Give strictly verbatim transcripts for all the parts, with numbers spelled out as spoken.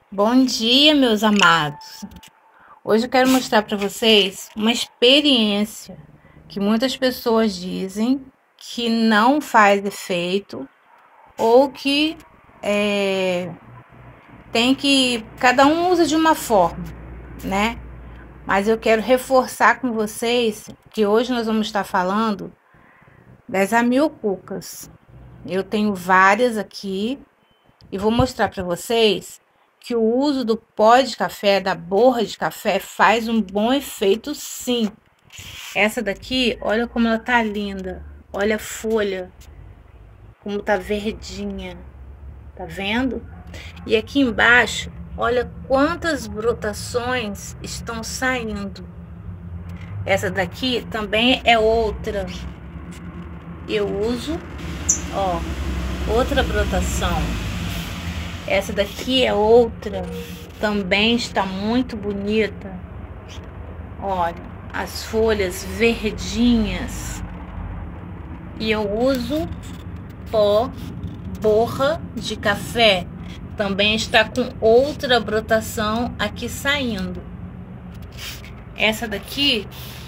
Bom dia, meus amados. Hoje eu quero mostrar para vocês uma experiência que muitas pessoas dizem que não faz efeito ou que é, tem que cada um usa de uma forma, né? Mas eu quero reforçar com vocês que hoje nós vamos estar falando das amiocucas. Eu tenho várias aqui e vou mostrar para vocês que o uso do pó de café, da borra de café, faz um bom efeito, sim. Essa daqui, olha como ela tá linda. Olha a folha, como tá verdinha. Tá vendo? E aqui embaixo, olha quantas brotações estão saindo. Essa daqui também é outra. Eu uso, ó, outra brotação. Essa daqui é outra, também está muito bonita. Olha, as folhas verdinhas. E eu uso pó borra de café. Também está com outra brotação aqui saindo. Essa daqui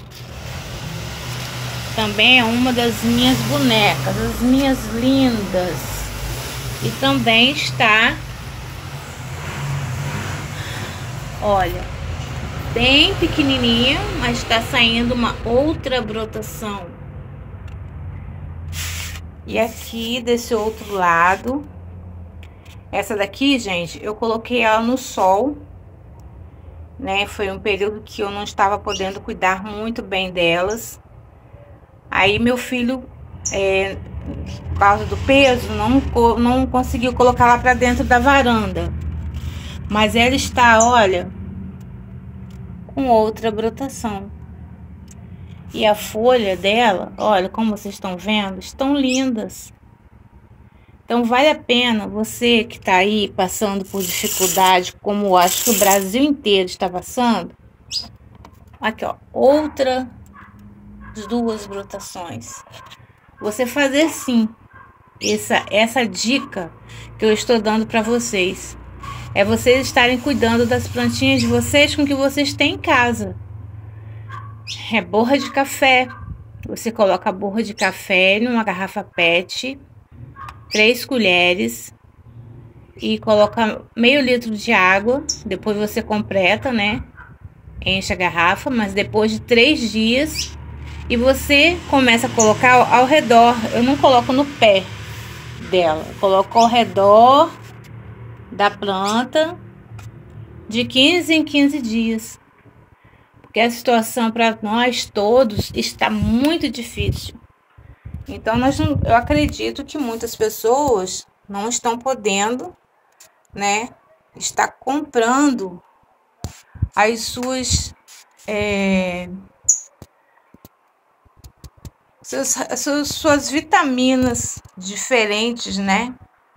também é uma das minhas bonecas, as minhas lindas. E também está, olha, bem pequenininha, mas está saindo uma outra brotação. E aqui desse outro lado, essa daqui, gente, eu coloquei ela no sol, né? Foi um período que eu não estava podendo cuidar muito bem delas. Aí meu filho, é, por causa do peso, não, não conseguiu colocar lá para dentro da varanda. Mas ela está, olha, com outra brotação. E a folha dela, olha, como vocês estão vendo, estão lindas. Então vale a pena você que está aí passando por dificuldade, como acho que o Brasil inteiro está passando. Aqui, ó, outra duas brotações. Você fazer sim. Essa essa dica que eu estou dando para vocês é vocês estarem cuidando das plantinhas de vocês com o que vocês têm em casa. É borra de café. Você coloca a borra de café numa garrafa PET, três colheres, e coloca meio litro de água. Depois você completa, né? Enche a garrafa, mas depois de três dias, e você começa a colocar ao, ao redor. Eu não coloco no pé dela, eu coloco ao redor da planta de quinze em quinze dias. Porque a situação para nós todos está muito difícil. Então, nós não, eu acredito que muitas pessoas não estão podendo, né, estar comprando as suas, é, suas, suas, suas vitaminas diferentes, né,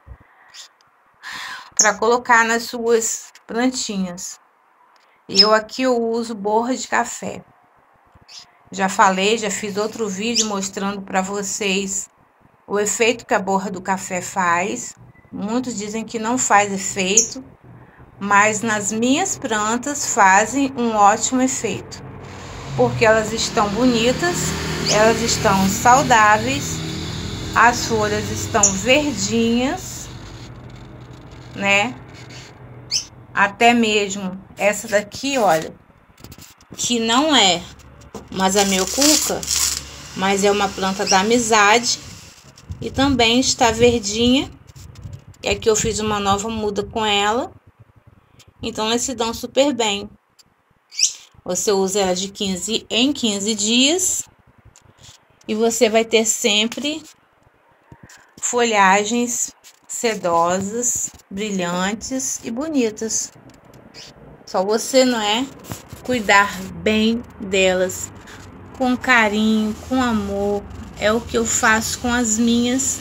para colocar nas suas plantinhas. E eu aqui eu uso borra de café. Já falei, já fiz outro vídeo mostrando para vocês o efeito que a borra do café faz. Muitos dizem que não faz efeito, mas nas minhas plantas fazem um ótimo efeito, porque elas estão bonitas, elas estão saudáveis, as folhas estão verdinhas, né? Até mesmo essa daqui, olha, que não é uma amiocuca, mas é uma planta da amizade e também está verdinha. E aqui eu fiz uma nova muda com ela, então elas se dão super bem. Você usa ela de quinze em quinze dias e você vai ter sempre folhagens sedosas, brilhantes e bonitas. Só você, não é, cuidar bem delas, com carinho, com amor. É o que eu faço com as minhas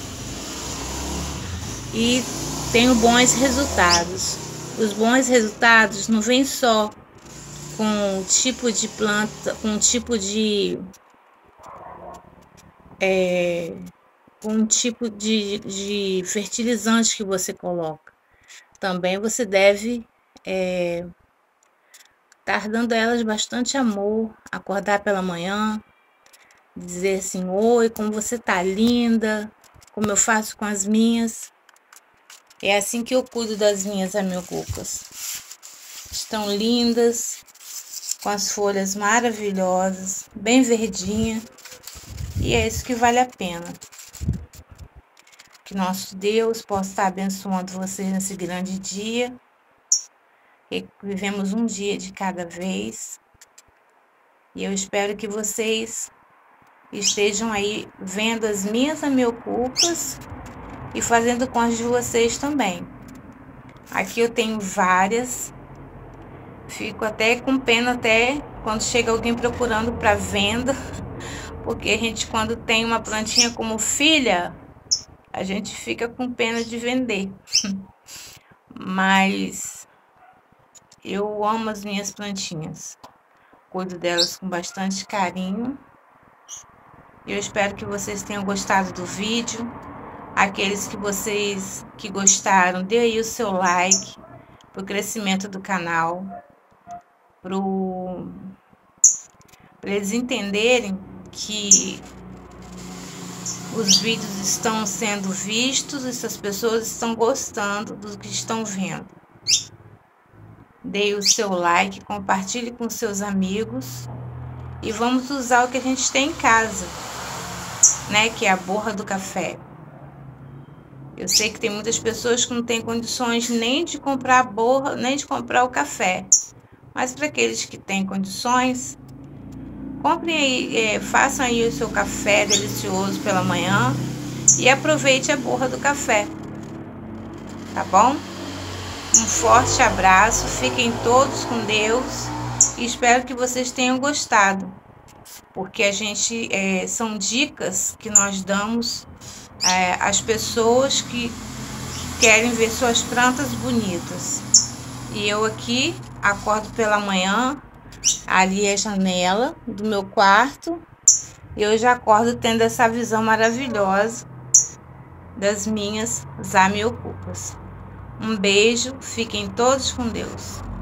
e tenho bons resultados. Os bons resultados não vêm só com o tipo de planta, com o tipo de é, com o tipo de, de fertilizante que você coloca. Também você deve é, estar dando a elas bastante amor, acordar pela manhã, dizer assim, oi, como você tá linda, como eu faço com as minhas. É assim que eu cuido das minhas amiocucas. Estão lindas, com as folhas maravilhosas, bem verdinha, e é isso que vale a pena. Que nosso Deus possa estar abençoando vocês nesse grande dia, que vivemos um dia de cada vez, e eu espero que vocês estejam aí vendo as minhas amiocucas e fazendo com as de vocês também. Aqui eu tenho várias, fico até com pena até quando chega alguém procurando para venda, porque a gente, quando tem uma plantinha como filha, a gente fica com pena de vender. Mas eu amo as minhas plantinhas, cuido delas com bastante carinho. Eu espero que vocês tenham gostado do vídeo. Aqueles que vocês que gostaram, dê aí o seu like para o crescimento do canal, para eles entenderem que os vídeos estão sendo vistos e essas pessoas estão gostando do que estão vendo. Dê o seu like, compartilhe com seus amigos e vamos usar o que a gente tem em casa, né? Que é a borra do café. Eu sei que tem muitas pessoas que não têm condições nem de comprar a borra, nem de comprar o café. Mas para aqueles que têm condições, comprem aí, é, façam aí o seu café delicioso pela manhã e aproveite a borra do café. Tá bom? Um forte abraço, fiquem todos com Deus e espero que vocês tenham gostado. Porque a gente, é, são dicas que nós damos é, às pessoas que, que querem ver suas plantas bonitas. E eu aqui acordo pela manhã, ali é a janela do meu quarto, e eu já acordo tendo essa visão maravilhosa das minhas amiocucas. Um beijo, fiquem todos com Deus.